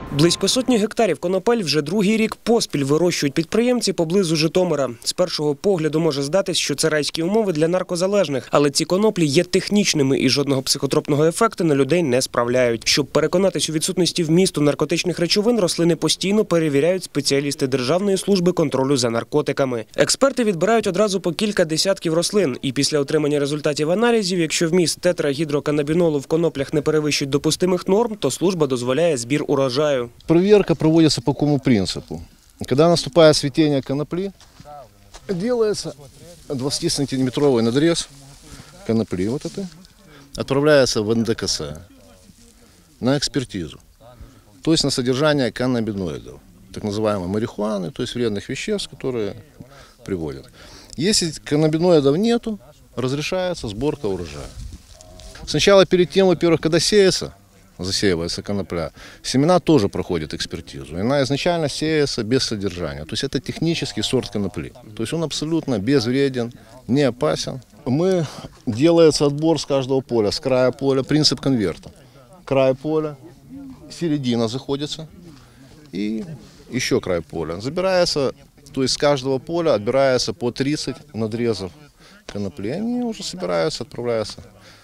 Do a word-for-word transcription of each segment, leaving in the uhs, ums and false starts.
Близько сотні гектарів конопель вже другий рік поспіль вирощують підприємці поблизу Житомира. З першого погляду може здатись, що це райські умови для наркозалежних, але ці коноплі є технічними і жодного психотропного ефекту на людей не справляють. Щоб переконатись у відсутності вмісту наркотичних речовин, рослини постійно перевіряють спеціалісти Державної служби контролю за наркотиками. Експерти відбирають одразу по кілька десятків рослин, і після отримання результатів аналізів, якщо вміст тетрагідроканабінолу в коноплях не перевищує допустимих норм, то служба дозволяє збір урожаю. Проверка проводится по какому принципу? Когда наступает цветение конопли, делается двадцатисантиметровый надрез конопли, вот это, отправляется в эн дэ ка эс на экспертизу, то есть на содержание каннабиноидов, так называемой марихуаны, то есть вредных веществ, которые приводят. Если каннабиноидов нету, разрешается сборка урожая. Сначала перед тем, во-первых, когда сеется, засеивается конопля, семена тоже проходят экспертизу. И она изначально сеется без содержания. То есть это технический сорт конопли. То есть он абсолютно безвреден, не опасен. Мы делается отбор с каждого поля, с края поля, принцип конверта. Край поля, середина заходится и еще край поля. Забирается, то есть с каждого поля отбирается по тридцать надрезов конопли. Они уже собираются, отправляются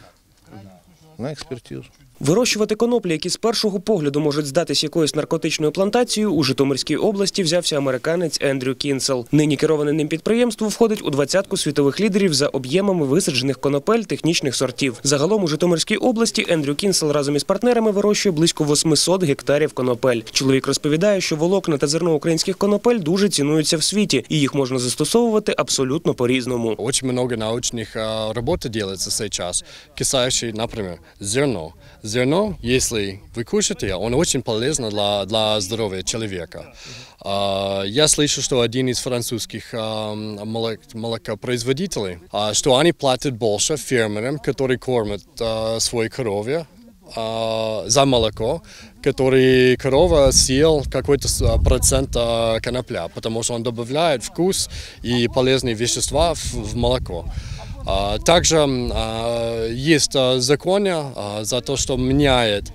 на експертизу. Вирощувати коноплі, які з першого погляду можуть здатись якоюсь наркотичною плантацією, у Житомирській області взявся американець Ендрю Кінсел. Нині кероване ним підприємство входить у двадцятку світових лідерів за об'ємами висаджених конопель технічних сортів. Загалом у Житомирській області Ендрю Кінсел разом із партнерами вирощує близько восьмисот гектарів конопель. Чоловік розповідає, що волокна та зерно українських конопель дуже цінуються в світі, і їх можна застосовувати абсолютно по-різному. Дуже багато наукових робот робиться зараз, касаючи, наприклад, зерно. Зерно, если вы кушаете, он очень полезно для, для здоровья человека. Я слышу, что один из французских молокопроизводителей, что они платят больше фермерам, которые кормят свои коровы за молоко, который корова съел какой-то процент конопля, потому что он добавляет вкус и полезные вещества в молоко. Также есть законы за то, что меняет,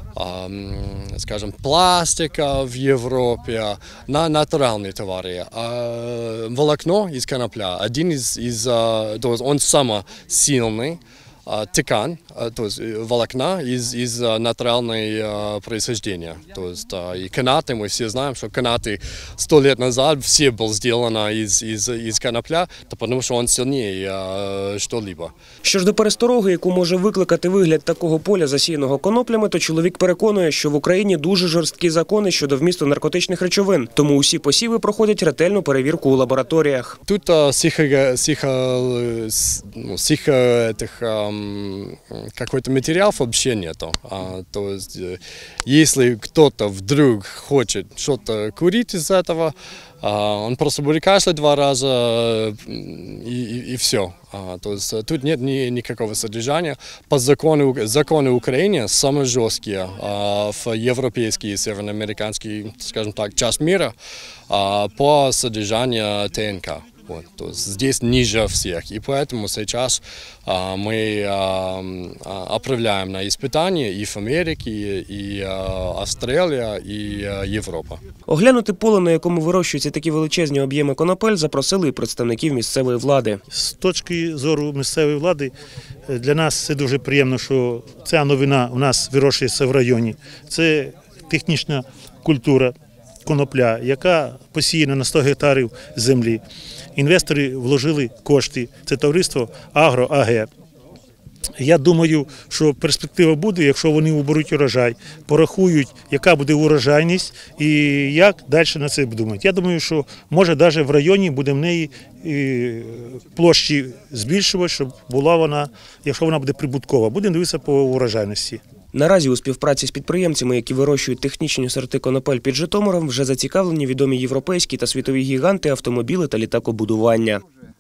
скажем, пластик в Европе на натуральные товары. Волокно из конопля, один из, из то есть он самый сильный ткань, то есть волокна из, из натурального происхождения. То есть и канаты, мы все знаем, что канаты сто лет назад все были сделаны из, из, из конопля, потому что он сильнее что-либо. Що ж до перестороги, яку може викликати вигляд такого поля, засіяного коноплями, то чоловік переконує, що в Україні дуже жорсткі закони щодо вмісту наркотичних речовин, тому усі посіви проходять ретельну перевірку у лабораторіях. Тут всіх, всіх, всіх этих какой-то материал вообще нету. А, то есть, если кто-то вдруг хочет что-то курить из этого, а, он просто будет кашлять два раза и, и, и все. А, то есть, тут нет ни, никакого содержания. По закону, законы Украины самые жесткие а, в европейский и североамериканский, скажем так, часть мира а, по содержанию тэ эн ка. Вот, то есть здесь ниже всех, и поэтому сейчас а, мы а, отправляем на испытания и в Америке, и а, Австралия, и а, Європа. Оглянути поле, на якому вирощуються такі величезні об'єми конопель, запросили і представників місцевої влади. З точки зору місцевої влади для нас це дуже приємно, що ця новина у нас вирощується в районі. Це технічна культура конопля, яка посіяна на сто гектарів землі. Інвестори вложили кошти, це товариство Агро а ге. Я думаю, що перспектива буде, якщо вони уберуть урожай, порахують, яка буде урожайність і як далі на це думають. Я думаю, що може навіть в районі буде в неї площі збільшувати, щоб була вона, якщо вона буде прибуткова. Будемо дивитися по урожайності. Наразі у співпраці з підприємцями, які вирощують технічні сорти конопель під Житомиром, вже зацікавлені відомі європейські та світові гіганти автомобіли та літакобудування.